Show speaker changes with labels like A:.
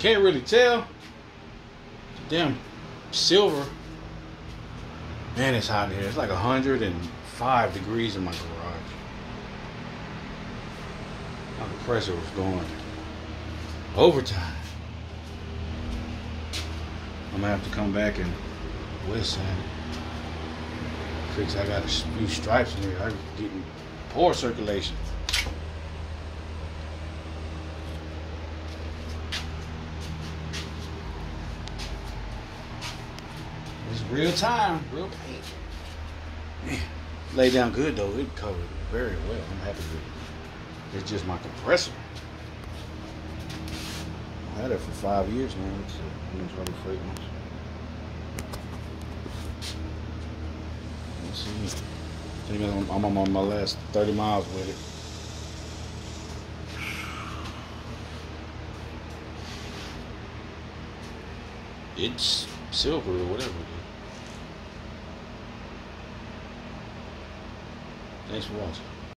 A: can't really tell. Damn silver. Man, it's hot in here. It's like 105 degrees in my garage. My compressor was going overtime. I'm gonna have to come back and wet sand it. Fix. I got a few stripes in here. I'm getting poor circulation. It's real time, real paint. Man, lay down good though. It covered very well. I'm happy with it. It's just my compressor. I had it for 5 years now. It's running fragrance. Let's see. I think I'm on my last 30 miles with it. It's silver or whatever it is. Thanks for watching.